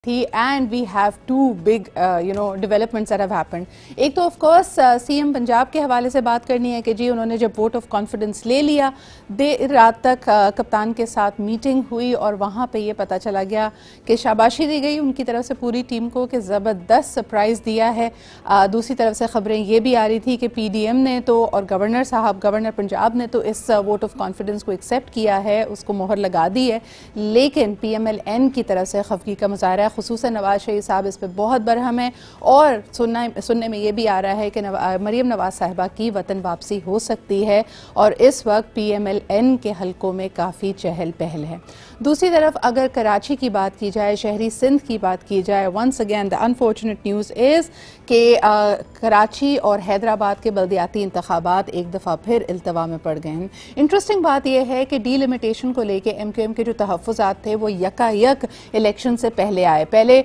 थी and we have two big developments that have happened. एक तो ऑफ कोर्स सीएम पंजाब के हवाले से बात करनी है कि जी उन्होंने जब वोट ऑफ कॉन्फिडेंस ले लिया, देर रात तक कप्तान के साथ मीटिंग हुई और वहाँ पे ये पता चला गया कि शाबाशी दी गई उनकी तरफ से पूरी टीम को कि ज़बरदस्त सरप्राइज़ दिया है। दूसरी तरफ से ख़बरें ये भी आ रही थी कि पीडीएम ने तो और गवर्नर साहब, गवर्नर पंजाब ने तो इस वोट ऑफ कॉन्फिडेंस को एक्सेप्ट किया है, उसको मोहर लगा दी है, लेकिन PMLN की तरफ से खफगी का मुजाहरा, खुसूसन नवाज शरीफ साहब इस पर बहुत बरहम है और सुनने में ये भी आ रहा है कि मरीम नवाज साहिबा की वतन वापसी हो सकती है और इस वक्त PMLN के हलकों में काफ़ी चहल पहल है। दूसरी तरफ अगर कराची की बात की जाए, शहरी सिंध की बात की जाए, once again the unfortunate news is कि कराची और हैदराबाद के बल्दियाती इंतखाबात एक दफ़ा फिर इल्तवा में पड़ गए हैं। इंटरेस्टिंग बात यह है कि डीलिमिटेशन को लेके MQM के जो तहफ़्फ़ुज़ात थे वो यकायक इलेक्शन से पहले आए। पहले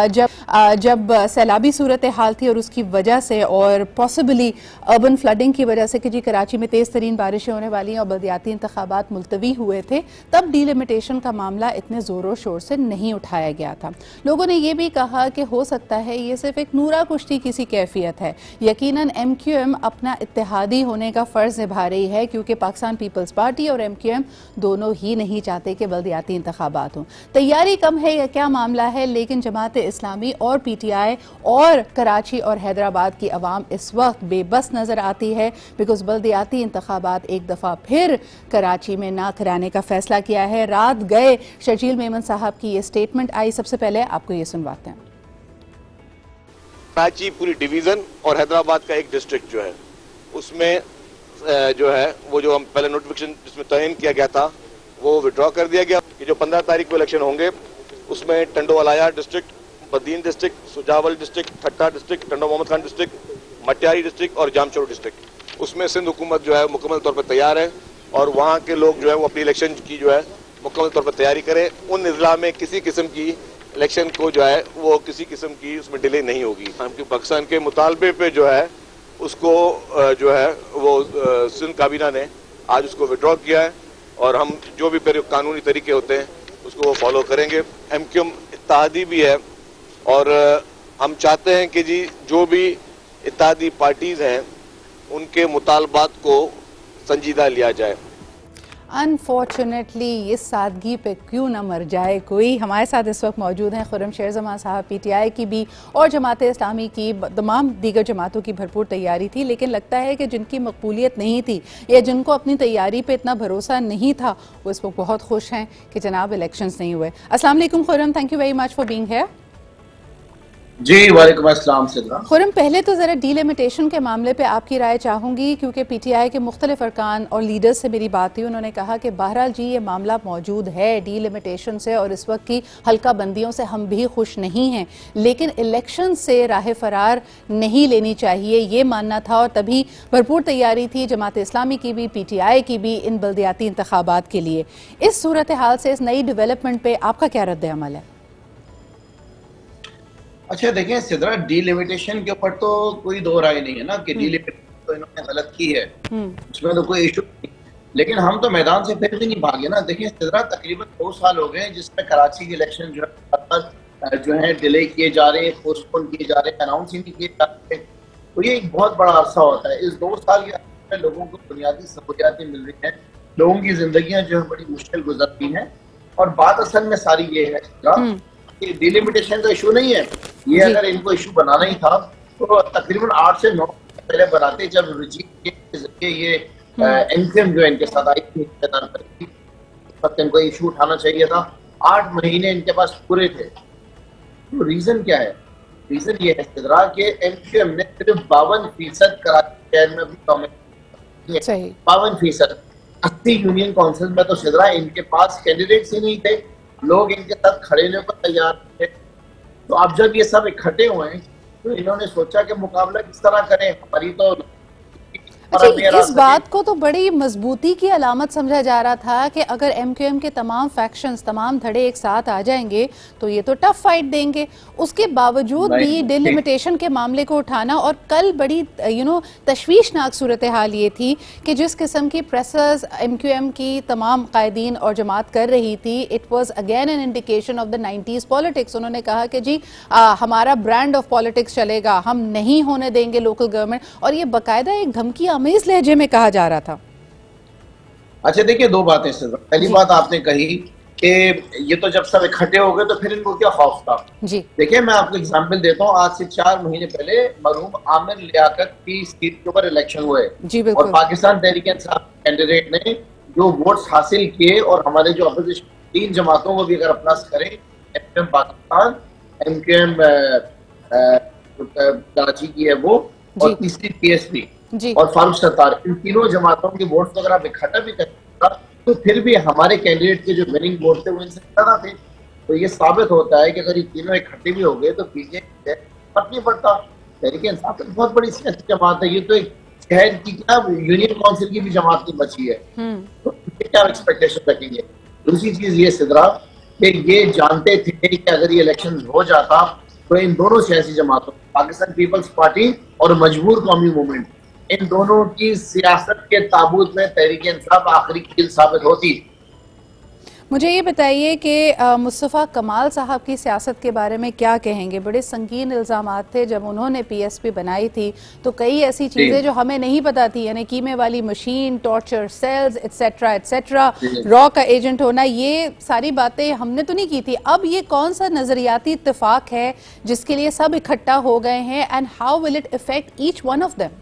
जब सैलाबी सूरत हाल थी और उसकी वजह से और पॉसिबली अर्बन फ्लडिंग की वजह से कि जी कराची में तेज़ तरीन बारिशें होने वाली हैं और बल्दियाती इंतखाबात मुलतवी हुए थे, तब डीलिमिटेशन का मामला इतने ज़ोरों शोर से नहीं उठाया गया था। लोगों ने यह भी कहा कि हो सकता है ये सिर्फ एक नूरा कुश्ती की सी कैफियत है। यकीनन MQM अपना इत्तेहादी होने का फ़र्ज़ निभा रही है क्योंकि पाकिस्तान पीपल्स पार्टी और MQM दोनों ही नहीं चाहते कि बल्दियाती इंतखाबात हों। तैयारी कम है या क्या मामला है, लेकिन जमात इस्लामी और PTI और कराची और हैदराबाद की अवाम इस वक्त बेबस नज़र आती है बिकॉज बल्दियाती इंतखाबात एक दफ़ा फिर कराची में ना कराने का फैसला किया है। रात गए शर्जील मेमन साहब की ये स्टेटमेंट आई, सबसे पहले आपको ये सुनवाते हैं। कराची पूरी डिवीज़न और हैदराबाद का एक डिस्ट्रिक्ट जो है उसमें जो है वो जो हम पहले नोटिफिकेशन जिसमें तयन किया गया था वो विड्रॉ कर दिया गया। कि जो 15 तारीख को इलेक्शन होंगे उसमें Tando Allahyar district, Badin district, Sujawal district, Thatta district, Tando Muhammad Khan district, Matiari district और जामचोर डिस्ट्रिक्ट, उसमें सिंध हुकूमत जो है मुकम्मल तौर पर तैयार है और वहाँ के लोग जो है वो अपनी इलेक्शन की जो है मुकम्मल तौर पर तैयारी करें। उन इजला में किसी किस्म की इलेक्शन को जो है वो किसी किस्म की उसमें डिले नहीं होगी। हम पाकिस्तान के मुतालबे पे जो है उसको जो है वो सिंध काबीना ने आज उसको विड्रॉ किया है और हम जो भी कानूनी तरीके होते हैं उसको वो फॉलो करेंगे। MQM इत्तेहादी भी है और हम चाहते हैं कि जी जो भी इत्तेहादी पार्टीज हैं उनके मुतालबात को संजीदा लिया जाए। अनफॉर्चुनेटली ये सादगी पे क्यों ना मर जाए कोई। हमारे साथ इस वक्त मौजूद हैं खुर्रम शेर ज़मान साहब, PTI की भी और जमात इस्लामी की, तमाम दीगर जमातों की भरपूर तैयारी थी, लेकिन लगता है कि जिनकी मकबूलियत नहीं थी या जिनको अपनी तैयारी पे इतना भरोसा नहीं था वो इस वक्त बहुत खुश हैं कि जनाब इलेक्शंस नहीं हुए। अस्सलाम वालेकुम Khurram, thank you very much for being here. जी वालेकुम अस्सलाम सिद्रा। खुर्रम, पहले तो ज़रा डीलिमिटेशन के मामले पे आपकी राय चाहूँगी क्योंकि PTI के मुख्तलिफ अरकान और लीडर्स से मेरी बात हुई। उन्होंने कहा कि बहरहाल जी ये मामला मौजूद है डीलिमिटेशन से और इस वक्त की हल्का बंदियों से हम भी खुश नहीं हैं, लेकिन इलेक्शन से राह फरार नहीं लेनी चाहिए ये मानना था और तभी भरपूर तैयारी थी जमात इस्लामी की भी, PTI की भी इन बल्दियाती इंतखाबात के लिए। इस सूरत हाल से, इस नई डेवलपमेंट पे आपका क्या रद्द अमल है? अच्छा देखें सिद्रा, डीलिमिटेशन के ऊपर तो कोई दो राय नहीं है ना कि डीलिमिटेशन तो इन्होंने गलत की है, उसमें तो कोई इशू नहीं, लेकिन हम तो मैदान से फिर भी नहीं भागे ना। देखिए सिद्रा, तकरीबन 2 साल हो गए जिसमें कराची के इलेक्शन जो है डिले किए जा रहे हैं, पोस्टपोन किए जा रहे हैं, अनाउंस ही नहीं किए जा रहे, तो ये एक बहुत बड़ा अरसा होता है। इस 2 साल के अंदर लोगों को बुनियादी सहूलियातें मिल रही हैं, लोगों की जिंदगियां जो है बड़ी मुश्किल गुजर रही हैं और बात असल में सारी ये है डीलिमिटेशन का इशू नहीं है। ये अगर इनको इशू बनाना ही था तो तकरीबन 8 से 9 पहले बनाते, जब रजीब के जरिए ये MQM जो इनके साथ आई थी इनको इशू उठाना चाहिए था। 8 महीने इनके पास पूरे थे। तो रीजन क्या है? रीजन ये है सिद्रा कि MQM ने सिर्फ 52% कराची शहर में भी 52%, 80 यूनियन काउंसिल में तो सिद्रा इनके पास कैंडिडेट्स ही नहीं थे, लोग इनके साथ खड़े होने पर तैयार थे। तो अब जब ये सब इकट्ठे हुए हैं तो इन्होंने सोचा कि मुकाबला किस तरह करें। हमारी तो अच्छा, इस बात को तो बड़ी मजबूती की अलामत समझा जा रहा था कि अगर एमक्यूएम के तमाम फैक्शंस, तमाम धड़े एक साथ आ जाएंगे तो ये तो टफ फाइट देंगे। उसके बावजूद भी डिलिमिटेशन के मामले को उठाना, और कल बड़ी तशवीशनाक सूरत हाल ये थी कि जिस किस्म की प्रेसर्स एमक्यूएम की तमाम कायदीन और जमात कर रही थी, it was again an indication of the 90s politics. उन्होंने कहा कि जी हमारा ब्रांड ऑफ पॉलिटिक्स चलेगा, हम नहीं होने देंगे लोकल गवर्नमेंट, और ये बाकायदा एक धमकी आमेज लहजे में कहा जा रहा था। अच्छा देखिए, दो बातें सर। पहली बात आपने कही कि ये तो जब सब इकट्ठे हो गए तो फिर इनको क्या खौफ था। जी देखिए, मैं आपको एग्जांपल देता हूँ। आज से 4 महीने पहले मरहूम आमिर लियाकत की सीट के ऊपर इलेक्शन हुए और पाकिस्तान तहरीक इंसाफ कैंडिडेट ने जो वोट्स हासिल किए, और हमारे जो अपोजिशन 3 जमातों को भी अगर अपना करें, एमक्यूएम पाकिस्तान, एमक्यूएम कराची की है वो, और तीसरी पीएसपी और फारूक सत्तार, इन तीनों जमातों के वोट तो अगर आप इकट्ठा भी करेंगे तो फिर भी हमारे कैंडिडेट के जो विनिंग वोट थे वो इनसे ज्यादा थे। तो ये साबित होता है कि अगर ये तीनों इकट्ठे भी हो गए तो पीछे फर्क नहीं पड़ता। तहरीक इंसाफ बहुत बड़ी सियासी जमात है, ये तो एक शहर की क्या यूनियन काउंसिल की भी जमात नहीं बची है, तो क्या एक्सपेक्टेशन रखेंगे। दूसरी चीज ये सिद्रा कि ये जानते थे कि अगर ये इलेक्शन हो जाता तो इन दोनों सियासी जमातों, पाकिस्तान पीपल्स पार्टी और मजबूर कौमी मूवमेंट, इन दोनों की सियासत के ताबूत में तहरीक इंसाफ आखिरी कील साबित होती। मुझे ये बताइए कि मुस्तफ़ा कमाल साहब की सियासत के बारे में क्या कहेंगे। बड़े संगीन इल्ज़ामात थे जब उन्होंने पीएसपी बनाई थी, तो कई ऐसी चीज़ें जो हमें नहीं पता थी, यानी कीमे वाली मशीन, टॉर्चर सेल्स, एटसेट्रा एटसेट्रा, रॉ का एजेंट होना, ये सारी बातें हमने तो नहीं की थी। अब ये कौन सा नज़रियाती इत्तेफाक है जिसके लिए सब इकट्ठा हो गए हैं, and how will it affect each one of them?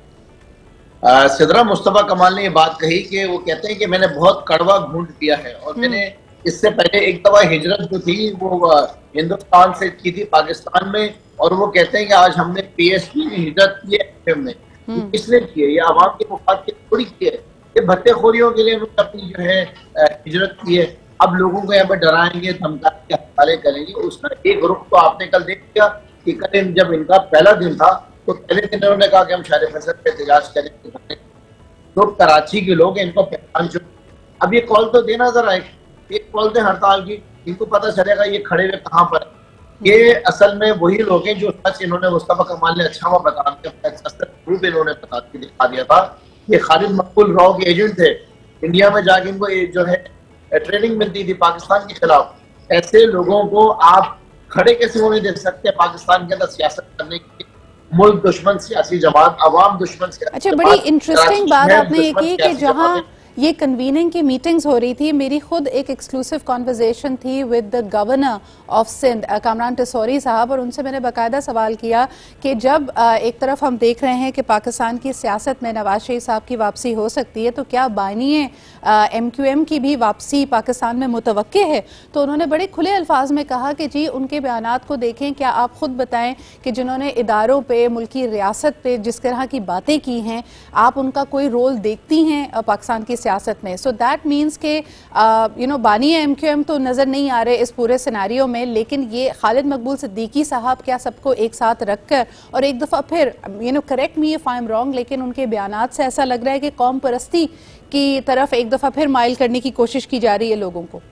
Sidra, Mustafa Kamal ने ये बात कही कि वो कहते हैं कि मैंने बहुत कड़वा घूंट पिया है, और मैंने इससे पहले एक दफा हिजरत जो थी वो हिंदुस्तान से की थी पाकिस्तान में, और वो कहते हैं कि आज हमने पीएसपी की हिजरत की है। हमने किसने की है? ये आवाम के मुफाद के थोड़ी की है, ये भत्तेखोरियों के लिए उन्होंने अपनी जो है हिजरत की है। अब लोगों को यहाँ पर डराएंगे, धमकाएंगे, हवाले करेंगे। उसका एक रुख तो आपने कल देख लिया कि कल जब इनका पहला दिन था तो पहले दिन उन्होंने कहा कि हम शार फैसल पे एहतजाज करेंगे, तो कराची के लोग इनको पहचान चुके। अब ये कॉल तो देना जरा, एक कॉल दे हड़ताल की, इनको पता चलेगा ये खड़े हुए कहाँ पर। ये असल में वही लोग हैं जो सच इन्होंने मुस्तफा कमाल ने अच्छा हुआ बता दिया, इन्होंने बता के दिखा दिया था। ये खालिद मकबूल राव के एजेंट थे, इंडिया में जाके इनको जो है ट्रेनिंग मिलती थी पाकिस्तान के खिलाफ। ऐसे लोगों को आप खड़े कैसे होने दे सकते हैं पाकिस्तान के अंदर सियासत करने की? मुल्क दुश्मन सियासी जमात, अवाम दुश्मन सियासी। अच्छा, बड़ी इंटरेस्टिंग बात आपने ये की कि जहां ये कन्वीनिंग की मीटिंग्स हो रही थी, मेरी खुद एक एक्सक्लूसिव कॉन्वर्जेशन थी with the governor of Sindh Kamran Tessori sahab, और उनसे मैंने बाकायदा सवाल किया कि जब एक तरफ हम देख रहे हैं कि पाकिस्तान की सियासत में नवाज शरीफ साहब की वापसी हो सकती है, तो क्या बानिए एमक्यूएम की भी वापसी पाकिस्तान में मुतवक्के है? तो उन्होंने बड़े खुले अल्फाज में कहा कि जी उनके बयानात को देखें, क्या आप खुद बताएं कि जिन्होंने इदारों पे, मुल्की रियासत पे जिस तरह की बातें की हैं, आप उनका कोई रोल देखती हैं पाकिस्तान की सियासत में? सो दैट मीन्स के बानिए एमक्यूएम तो नज़र नहीं आ रहे इस पूरे सिनेरियो में, लेकिन ये खालिद मकबूल सिद्दीकी साहब क्या सबको एक साथ रखकर, और एक दफ़ा फिर correct me if I am wrong, लेकिन उनके बयानात से ऐसा लग रहा है कि कौम परस्ती की तरफ एक दफ़ा फिर माइल करने की कोशिश की जा रही है लोगों को।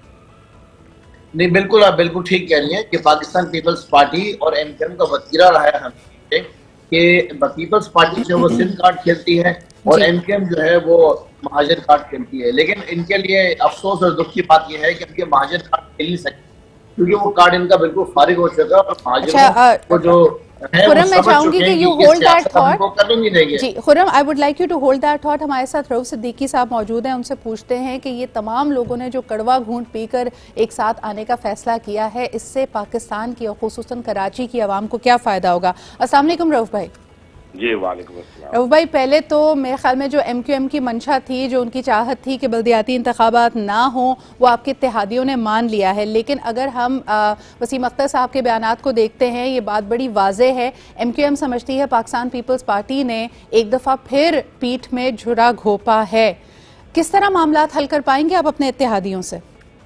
नहीं, बिल्कुल आप बिल्कुल ठीक कह रही हैं कि पाकिस्तान पीपल्स पार्टी और एमक्यूएम का वतीरा रहा है हमेशा कि पीपल्स पार्टी जो वो सिंध कार्ड खेलती है और एमक्यूएम जो है वो महाजर कार्ड खेलती है। लेकिन इनके लिए अफसोस और दुख की बात यह है कि इनके महाजर कार्ड खेल नहीं सकते, क्योंकि वो कार्ड इनका बिल्कुल फारिग हो चुका है, और महाजरों को जो खुरम, मैं चाहूंगी कि यू होल्ड दैट थॉट। जी Khurram, I would like you to hold that thought. हमारे साथ रऊफ सिद्दीकी साहब मौजूद हैं, उनसे पूछते हैं कि ये तमाम लोगों ने जो कड़वा घूंट पीकर एक साथ आने का फैसला किया है, इससे पाकिस्तान की और खुसूसन कराची की आवाम को क्या फ़ायदा होगा? अस्सलाम वालेकुम रऊफ भाई। जी वालेकुम अस्सलाम। रऊफ भाई, पहले तो मेरे ख्याल में जो एमक्यूएम की मंशा थी, जो उनकी चाहत थी कि बल्दियाती इंतखाबात ना हो, वो आपके इत्तेहादियों ने मान लिया है। लेकिन अगर हम वसीम अख्तर साहब के बयानात को देखते हैं, ये बात बड़ी वाज़ेह है, एमक्यूएम समझती है पाकिस्तान पीपल्स पार्टी ने एक दफ़ा फिर पीठ में झुरा घोंपा है। किस तरह मामलात हल कर पाएंगे आप अपने इत्तेहादियों से?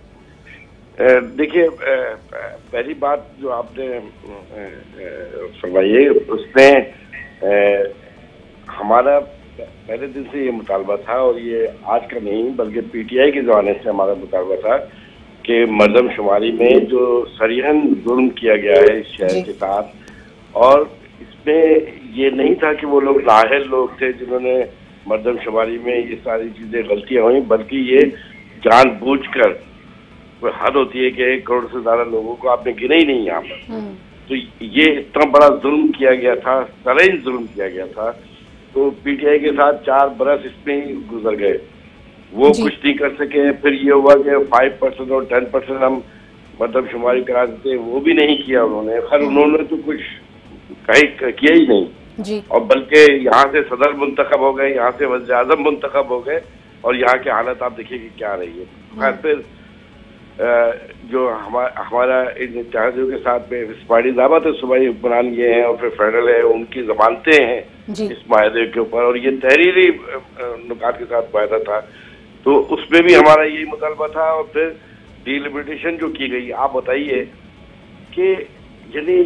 देखिए, पहली बात जो आपने फरमाई उसमें हमारा पहले दिन से ये मुतालबा था, और ये आज का नहीं बल्कि पीटीआई के ज़माने से हमारा मुतालबा था कि मर्दमशुमारी में जो सरीहन जुल्म किया गया है इस शहर के साथ, और इसमें ये नहीं था कि वो लोग नाअहल लोग थे जिन्होंने मर्दमशुमारी में ये सारी चीज़ें गलतियाँ हुई, बल्कि ये जानबूझकर, कोई हद होती है कि 1 करोड़ से ज़्यादा लोगों को आपने गिना ही नहीं यहाँ पर, तो ये इतना बड़ा जुल्म किया गया था, सरीहन जुल्म किया गया था। तो पीटीआई के साथ 4 बरस इसमें ही गुजर गए, वो कुछ नहीं कर सके। फिर ये हुआ कि 5% और 10% हम मर्दमशुमारी करा देते, वो भी नहीं किया उन्होंने। खैर उन्होंने तो कुछ कहीं किया ही नहीं जी। और बल्कि यहाँ से सदर मुंतखब हो गए, यहाँ से वज़ीर आज़म मुंतखब हो गए, और यहाँ की हालत आप देखिए कि क्या रही है। खैर फिर जो हमारा इन इत्तेहादियों के साथ में स्पाइडी दावत सूबाई हुक्मरान ये हैं, और फिर फेडरल है, उनकी जमानतें हैं इस माहदे के ऊपर, और ये तहरीरी नुकात के साथ माहदा था, तो उसमें भी हमारा यही मुतालबा था। और फिर डिलिमिटेशन जो की गई, आप बताइए कि यानी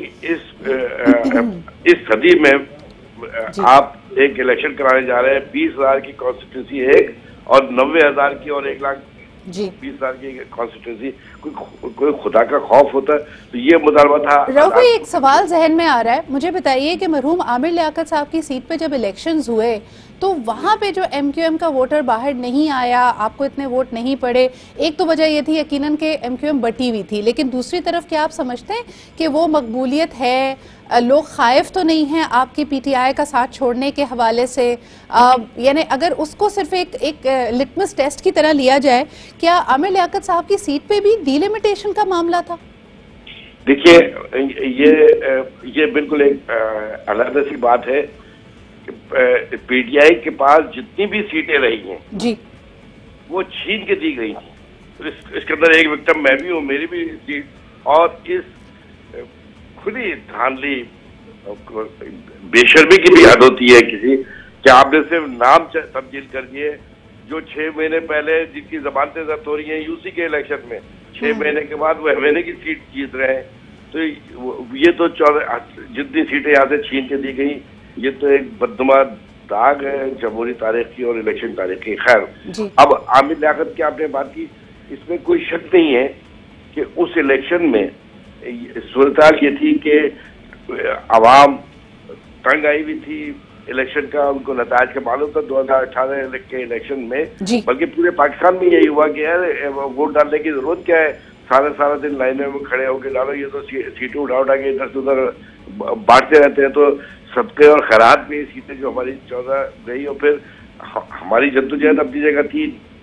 इस सदी में आप एक इलेक्शन कराने जा रहे हैं, 20,000 की कॉन्स्टिट्यूंसी एक, और 90,000 की, और 1,20,000 की कॉन्स्टिट्यूंसी। कोई खुदा का खौफ होता है? तो ये मुतालबा था। रऊफ भाई, एक सवाल जहन में आ रहा है, मुझे बताइए कि मरहूम आमिर लियाकत साहब की सीट पे जब इलेक्शंस हुए तो वहाँ पे जो एमक्यूएम का वोटर बाहर नहीं आया, आपको इतने वोट नहीं पड़े, एक तो वजह ये थी यकीनन कि एमक्यूएम बटी हुई थी, लेकिन दूसरी तरफ क्या आप समझते हैं कि वो मकबूलियत है, लोग खाइफ तो नहीं हैं आपकी पीटीआई का साथ छोड़ने के हवाले से? यानी अगर उसको सिर्फ एक लिटमस टेस्ट की तरह लिया जाए, क्या आमिर लियाकत साहब की सीट पे भी डिलिमिटेशन का मामला था? देखिए, ये बिल्कुल एक अलग सी बात है। पीटीआई के पास जितनी भी सीटें रही हैं जी, वो छीन के दी गई थी। तो इसके अंदर एक विक्टिम मैं भी हूँ, मेरी भी सीट, और इस खुली धांधली बेशर्मी की भी हद होती है किसी कि आपने सिर्फ नाम तब्दील कर दिए। जो 6 महीने पहले जिनकी जमानतें जब्त हो रही हैं यूसी के इलेक्शन में, 6 महीने के बाद वो एमएनए की सीट जीत रहे हैं, तो ये तो जितनी सीटें यहाँ से छीन के दी गई, ये तो एक बदनुमा दाग है जमहूरी तारीख की और इलेक्शन तारीख की। खैर, अब आमिर लियाकत की आपने बात की, इसमें कोई शक नहीं है कि उस इलेक्शन में सूरत ये थी कि आवाम तंग आई हुई थी इलेक्शन का, उनको नताज का मालूम था 2018 के इलेक्शन में, बल्कि पूरे पाकिस्तान में यही हुआ कि यार वोट डालने की जरूरत क्या है, सारा दिन लाइनों में खड़े होकर डालो, ये तो सीटें उठा के इधर से उधर बांटते रहते हैं। तो सबके और खैरात में सीटें जो हमारी 14 गई, और फिर हमारी जद्दोजहद अपनी जगह थी,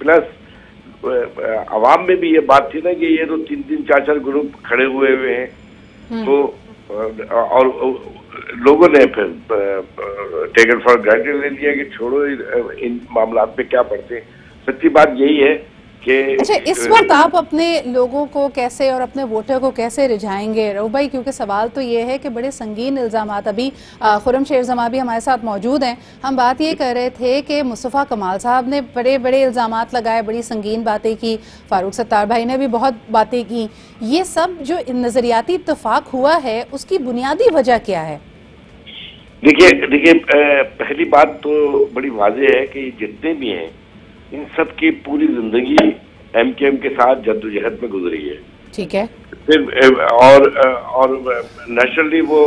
प्लस आवाम में भी ये बात थी ना कि ये तो 3-3, 4-4 ग्रुप खड़े हुए हैं, तो और लोगों ने फिर टेकन फॉर ग्रांटेड ले लिया कि छोड़ो इन मामलात पे क्या पढ़ते। सच्ची बात यही है कि अच्छा, इस वक्त आप अपने लोगों को कैसे और अपने वोटर को कैसे रिझाएंगे रऊफ भाई? क्योंकि सवाल तो ये है कि बड़े संगीन इल्ज़ामात, अभी खुर्रम शेरजमा भी हमारे साथ मौजूद हैं, हम बात ये कर रहे थे कि मुस्तफ़ा कमाल साहब ने बड़े बड़े इल्ज़ामात लगाए, बड़ी संगीन बातें की, फारूक सत्तार भाई ने भी बहुत बातें की, ये सब जो नज़रियाती इत्तेफाक हुआ है उसकी बुनियादी वजह क्या है? देखिए, पहली बात तो बड़ी वाज़ेह है कि जितने भी हैं इन सब की पूरी जिंदगी एमकेएम के साथ जद्दोजहद में गुजरी है। ठीक है। फिर और नेचुरली वो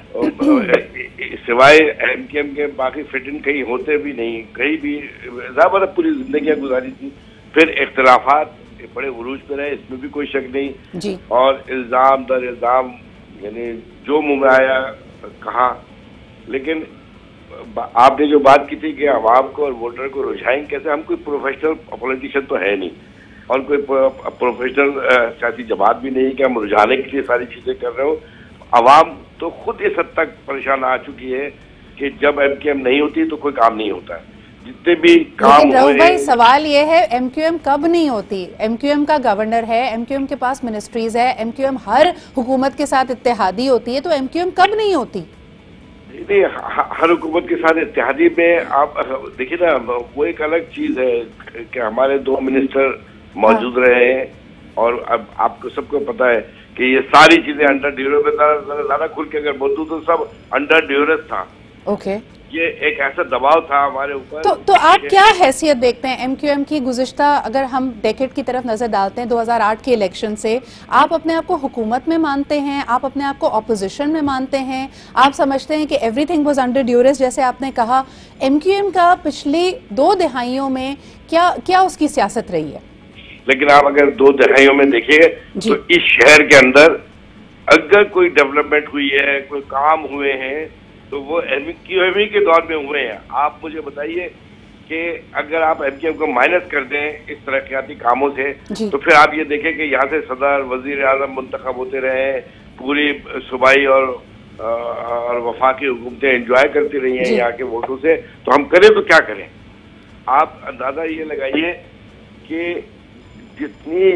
सिवाय एमकेएम के बाकी फिट इन कहीं होते भी नहीं, कहीं भी ज़्यादा पूरी जिंदगी गुजारी थी। फिर इख्तलाफात बड़े उरूज पे रहे, इसमें भी कोई शक नहीं जी। और इल्ज़ाम दर इल्ज़ाम, यानी जो मुँह में आया कहा। लेकिन आपने जो बात की थी कि आवाम को और वोटर को रुझाएं कैसे, हम कोई प्रोफेशनल पॉलिटिशियन तो है नहीं और कोई प्रोफेशनल सियासी जमात भी नहीं कि हम रुझाने के लिए सारी चीजें कर रहे हो। आवाम तो खुद इस हद तक परेशान आ चुकी है कि जब एमक्यूएम नहीं होती तो कोई काम नहीं होता है, जितने भी काम रऊफ भाई सवाल ये है एमक्यूएम कब नहीं होती? एमक्यूएम का गवर्नर है, एमक्यूएम के पास मिनिस्ट्रीज है, एमक्यूएम हर हुकूमत के साथ इत्तेहादी होती है, तो एमक्यूएम कब नहीं होती? नहीं, हर हुकूमत के साथ इत्तेहादी में आप देखिए ना, वो एक अलग चीज है कि हमारे 2 मिनिस्टर मौजूद रहे हैं और अब आपको सबको पता है कि ये सारी चीजें अंडर ड्यूरेस में, ज्यादा खुल के अगर बोलूं तो सब अंडर ड्यूरेस था। ओके। ये एक ऐसा दबाव था हमारे ऊपर। तो आप क्या हैसियत देखते हैं MQM की? गुज़िश्ता अगर हम डेकेड की तरफ नजर डालते हैं 2008 के इलेक्शन से, आप अपने आप को हुकूमत में मानते हैं, आप अपने आप को अपोजिशन में मानते हैं, आप समझते हैं कि एवरीथिंग वाज अंडर ड्यूरेस जैसे आपने कहा? MQM का पिछली 2 दिहाइयों में क्या उसकी सियासत रही है? लेकिन आप अगर 2 दिहाइयों में देखिए तो इस शहर के अंदर अगर कोई डेवलपमेंट हुई है, कोई काम हुए हैं, तो वो MQM के दौर में हुए हैं। आप मुझे बताइए कि अगर आप MQM को माइनस कर दें इस तरक्याती कामों से, तो फिर आप ये देखें कि यहाँ से सदर, वजीर आजम मुंतखब होते रहे, पूरी सूबाई और वफाकी हुकूमतें एंजॉय करती रही हैं यहाँ के वोटों से, तो हम करें तो क्या करें? आप अंदाजा ये लगाइए कि जितनी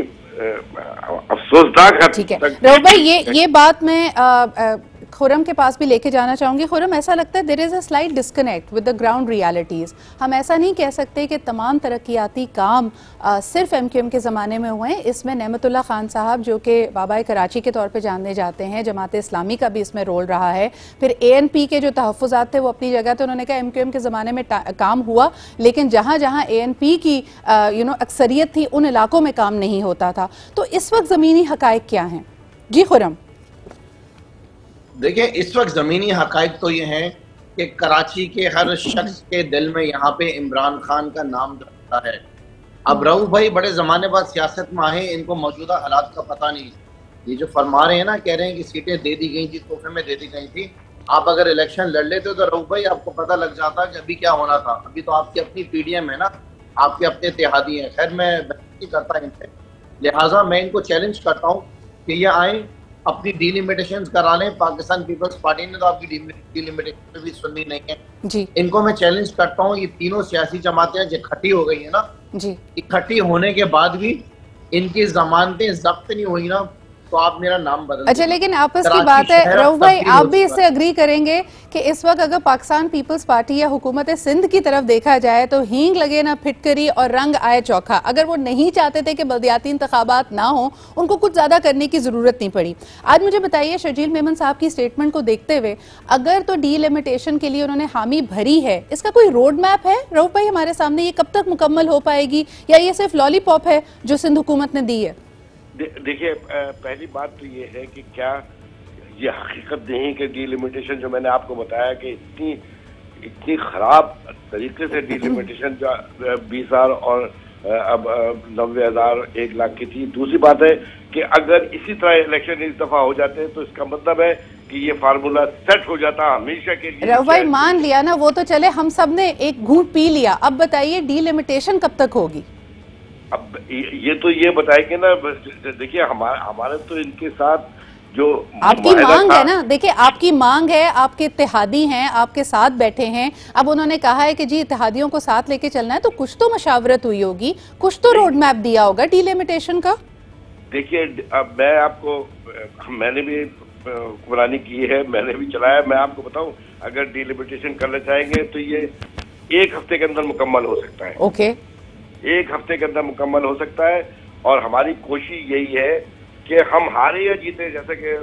अफसोसनाक है। ठीक है रऊफ भाई, ये बात मैं खुरम के पास भी लेके जाना चाहूंगी। खुरम, ऐसा लगता है there is a slight disconnect with the ground realities. हम ऐसा नहीं कह सकते कि तमाम तरक्याती काम सिर्फ MQM के ज़माने में हुए हैं। इसमें नेमतुल्लाह खान साहब जो कि बाबा कराची के तौर पे जाने जाते हैं, जमात इस्लामी का भी इसमें रोल रहा है। फिर ANP के जो तहफ़्फ़ुज़ात थे वो अपनी जगह थे, उन्होंने कहा MQM के ज़माने में काम हुआ, लेकिन जहाँ जहाँ ANP की अक्सरियत थी उन इलाकों में काम नहीं होता था। तो इस वक्त ज़मीनी हक़ाइक़ क्या हैं? जी खुरम। देखिए, इस वक्त ज़मीनी हक़ाइक़ तो ये हैं कि कराची के हर शख्स के दिल में यहाँ पे इमरान खान का नाम रखता है। अब रऊफ भाई बड़े ज़माने बाद सियासत में आए, इनको मौजूदा हालात का पता नहीं। ये जो फरमा रहे हैं ना, कह रहे हैं कि सीटें दे दी गई थी, तोहफे में दे दी गई थी। आप अगर इलेक्शन लड़ लेते तो रऊफ भाई आपको पता लग जाता कि अभी क्या होना था। अभी तो आपकी अपनी PDM है ना, आपके अपने इत्तेहादी हैं। खैर मैं बहस नहीं करता इनसे, लिहाजा मैं इनको चैलेंज करता हूँ कि ये आए, अपनी डिलिमिटेशन करा लें। पाकिस्तान पीपल्स पार्टी ने तो आपकी डिलिमिटेशन भी सुननी नहीं है जी। इनको मैं चैलेंज करता हूँ, ये तीनों सियासी जमातें जो इकट्ठी हो गई है ना जी, इकट्ठी होने के बाद भी इनकी जमानतें जब्त नहीं हुई ना, तो आप मेरा नाम बदल। अच्छा, लेकिन आपस की बात है रऊफ भाई, आप भी इससे अग्री करेंगे कि इस वक्त अगर पाकिस्तान पीपल्स पार्टी या हुकूमत सिंध की तरफ देखा जाए तो हींग लगे ना फिटकरी और रंग आए चौखा। अगर वो नहीं चाहते थे कि बल्दियाती इंतखाबात ना हो, उनको कुछ ज्यादा करने की जरूरत नहीं पड़ी। आज मुझे बताइए, शर्जील मेमन साहब की स्टेटमेंट को देखते हुए, अगर तो डीलिमिटेशन के लिए उन्होंने हामी भरी है, इसका कोई रोड मैप है रऊफ भाई हमारे सामने? ये कब तक मुकम्मल हो पाएगी, या ये सिर्फ लॉलीपॉप है जो सिंध हुकूमत ने दी है? देखिए, पहली बात तो ये है कि क्या ये हकीकत नहीं कि डीलिमिटेशन जो मैंने आपको बताया कि इतनी खराब तरीके से डीलिमिटेशन जो 20,000 और अब 90,000 1 लाख की थी। दूसरी बात है कि अगर इसी तरह इलेक्शन इस दफा हो जाते हैं तो इसका मतलब है कि ये फार्मूला सेट हो जाता हमेशा के लिए। रऊफ भाई मान लिया ना, वो तो चले, हम सब ने एक घूंट पी लिया। अब बताइए डीलिमिटेशन कब तक होगी? अब ये बताएंगे ना। देखिए, हमारे तो इनके साथ जो आपकी मांग है ना, देखिए आपकी मांग है, आपके इत्तेहादी हैं, आपके साथ बैठे हैं। अब उन्होंने कहा है कि जी इत्तेहादियों को साथ लेके चलना है, तो कुछ तो मशावरत हुई होगी, कुछ तो रोड मैप दिया होगा डीलिमिटेशन का। देखिए, अब मैं आपको, मैंने भी हुक्मरानी की है, मैंने भी चलाया। मैं आपको बताऊं, अगर डीलिमिटेशन करना चाहेंगे तो ये 1 हफ्ते के अंदर मुकम्मल हो सकता है। ओके, 1 हफ्ते के अंदर मुकम्मल हो सकता है। और हमारी कोशिश यही है कि हम हारे या जीते, जैसे कि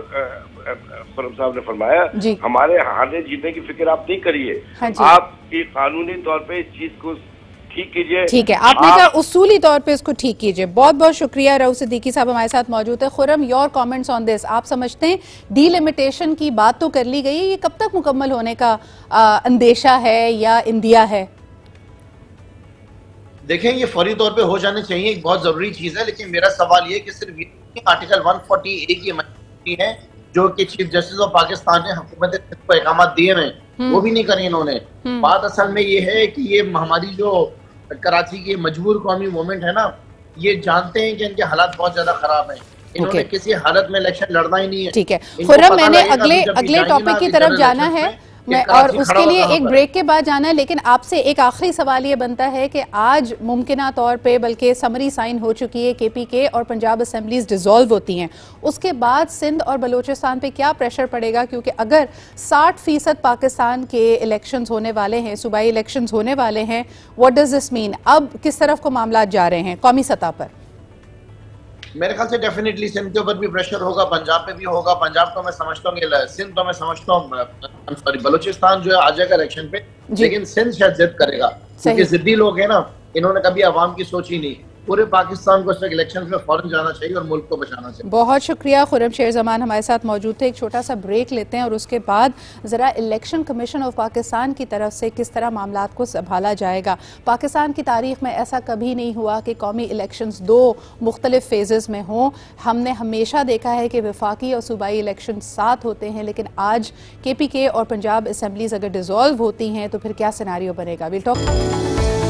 खुरम साहब ने फरमाया, हमारे हारने जीतने की फिक्र आप नहीं करिए। हाँ, आप कानूनी तौर पे इस चीज को ठीक कीजिए। ठीक है, आपने कहा उसूली तौर पे इसको ठीक कीजिए। बहुत बहुत शुक्रिया। रऊफ सिद्दीकी साहब हमारे साथ मौजूद है। Khurram, your comments on this. आप समझते हैं डीलिमिटेशन की बात तो कर ली गई है, ये कब तक मुकम्मल होने का अंदेशा है या इंदिया है? देखें, ये फौरी तौर पे हो जाने चाहिए, एक बहुत जरूरी चीज है। लेकिन मेरा सवाल ये कि सिर्फ आर्टिकल 140A की मंजूरी है जो कि चीफ जस्टिस ऑफ पाकिस्तान ने हुकूमत को अहकाम दिए हैं, वो भी नहीं करे इन्होंने। बात असल में ये है कि ये हमारी जो कराची की मजबूर कौमी मूवमेंट है ना, ये जानते हैं कि इनके हालात बहुत ज्यादा खराब हैं। इन्होंने किसी हालत में इलेक्शन लड़ना ही नहीं है। ठीक है खुरम, मैंने अगले टॉपिक की तरफ जाना है और उसके लिए एक ब्रेक के बाद जाना है। लेकिन आपसे एक आखिरी सवाल ये बनता है कि आज मुमकिना तौर पे, बल्कि समरी साइन हो चुकी है, KPK और पंजाब असेंबलीज डिसॉल्व होती हैं, उसके बाद सिंध और बलूचिस्तान पे क्या प्रेशर पड़ेगा? क्योंकि अगर 60% पाकिस्तान के इलेक्शंस होने वाले हैं, सूबाई इलेक्शंस होने वाले हैं, व्हाट डज दिस मीन? अब किस तरफ को मामला जा रहे हैं कौमी सतह पर? मेरे ख्याल से डेफिनेटली सिंध के ऊपर भी प्रेशर होगा, पंजाब पे भी होगा। पंजाब तो मैं समझता हूँ, सिंध तो मैं समझता हूँ, सॉरी बलूचिस्तान जो है आ जाएगा इलेक्शन पे, लेकिन सिंध शायद जिद करेगा, क्योंकि जिद्दी लोग हैं ना, इन्होंने कभी आवाम की सोची नहीं। पूरे पाकिस्तान को इस वक्त इलेक्शन में फौरन जाना चाहिए और मुल्क को बचाना चाहिए। बहुत शुक्रिया। खुर्रम शेर जमान हमारे साथ मौजूद थे। एक छोटा सा ब्रेक लेते हैं और उसके बाद ज़रा इलेक्शन कमीशन ऑफ पाकिस्तान की तरफ से किस तरह मामलात को संभाला जाएगा। पाकिस्तान की तारीख में ऐसा कभी नहीं हुआ कि कौमी इलेक्शंस दो मुख्तलिफ फेजेस में हों। हमने हमेशा देखा है कि वफाकी और सूबाई इलेक्शन साथ होते हैं, लेकिन आज KPK और पंजाब असम्बलीज अगर डिसॉल्व होती हैं तो फिर क्या सिनेरियो बनेगा। Will talk